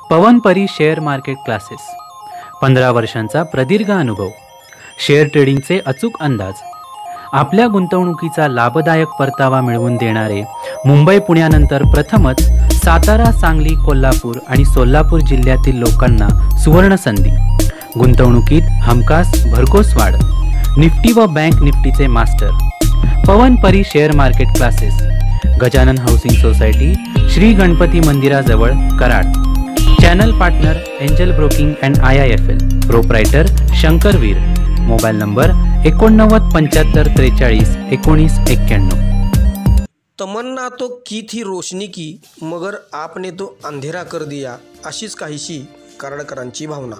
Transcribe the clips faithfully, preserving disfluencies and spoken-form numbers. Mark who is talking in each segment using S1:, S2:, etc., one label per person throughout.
S1: पवनपरी share market classes, पंधरा वर्षांचा प्रदीर्घ अनुभव, शेअर ट्रेडिंगचे अचूक अंदाज, आपल्या गुंतवणुकीचा लाभदायक परतावा मिळवून देणारे मुंबई पुण्यानंतर प्रथमच सातारा, सांगली, कोल्हापूर आणि सोलापूर जिल्ह्यातील लोकांना सुवर्ण संधी. गुंतवणुकीत हमखास भरघोस वाढ. निफ्टी व बँक निफ्टीचे master. Pavanpari share market classes, Gajanan housing society, Shri Ganpati मंदिराजवळ, Karad. Channel partner Angel Broking and I I F L. Proprietor Shankarveer. Mobile number एकोणनव्वद पंच्याहत्तर त्रेचाळीस एकोणीस एक्क्याण्णव.
S2: तमन्ना तो की थी रोशनी की, मगर आपने तो अंधेरा कर दिया, अशीच काहीशी कराडकरांची भावना.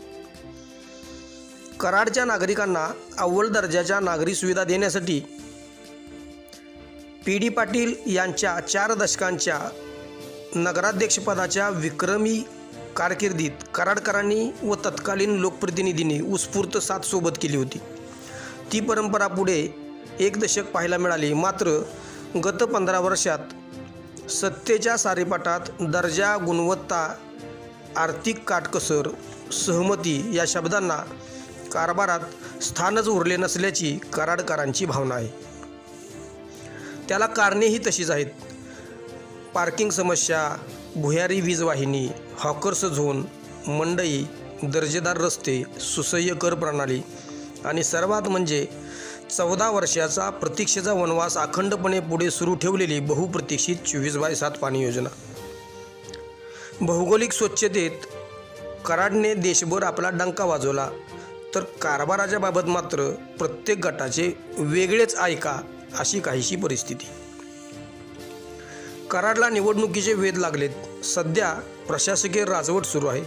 S2: कराडच्या नागरिकांना अव्वल दर्जाच्या नागरी सुविधा देण्यासाठी पी डी पाटील यांच्या चार दशकांच्या नगराध्यक्षपदाच्या विक्रमी कारकिर्दीत कराडकरांनी व तत्कालीन लोकप्रतिनिधींनी उत्स्फूर्त साथ सोबत केली होती. ती परंपरा पुढे एक दशक पाहायला मिळाली. मात्र गत पंधरा वर्षात सत्तेच्या सारीपाटात दर्जा, गुणवत्ता, आर्थिक काटकसर, सहमती या शब्दांना कारभारात स्थानच उरले नसल्याची कराडकरांची भावना आहे. त्याला कारणेही तशीच आहेत. पार्किंग समस्या, भुयारी वीज वाहिनी, हॉकर्स झोन, मंडई, दर्जेदार रस्ते, सुसह्य कर प्रणाली आणि सर्वात म्हणजे चौदा वर्षाचा प्रतीक्षेचा वनवास अखंडपणे पुढे सुरू ठेवलेली बहुप्रतीक्षित चोवीस बाय सात पाणी योजना. भौगोलिक स्वच्छतेत कराडने देशभर आपला डंका वाजवला, तर कारभाराच्या बाबत मात्र प्रत्येक गटाचे वेगळेच ऐका अशी काहीशी परिस्थिती. कराडला निवडणुकीचे वेध लागलेत. सध्या प्रशासकीय राजवट सुरू आहे.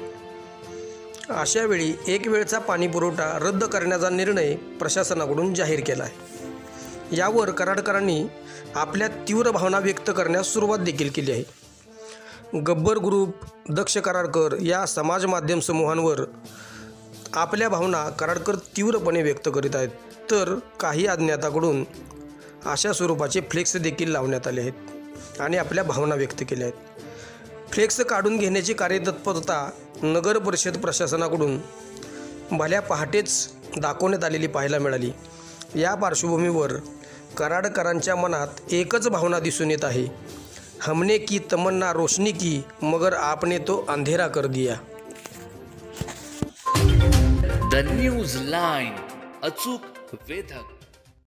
S2: अशा वेळी एक वेळचा पाणी पुरवठा रद्द करण्याचा निर्णय प्रशासनाकडून जाहीर केला आहे. यावर कराडकरांनी आपल्या तीव्र भावना व्यक्त करण्यास सुरुवात देखील केली आहे. गब्बर ग्रुप, दक्ष कराडकर या समाज माध्यम समूहांवर आपल्या भावना कराडकर तीव्रपणे व्यक्त करीत आहेत. तर काही अज्ञाताकडून अशा स्वरूपाचे फ्लेक्स देखील लावण्यात आले आहेत आणि आपल्या भावना व्यक्त केल्या आहेत. फ्लेक्स काढून घेण्याची कार्यतत्परता नगर परिषद प्रशासनाकडून भल्या पहाटेच दाखवण्यात आलेली पाहायला मिळाली. या पार्श्वभूमीवर कराडकरांच्या मनात एकच भावना दिसून येत आहे. हमने की तमन्ना रोशनी की, मगर आपने तो अंधेरा कर दिया.
S3: द न्यूज लाईन, अचूक वेधक.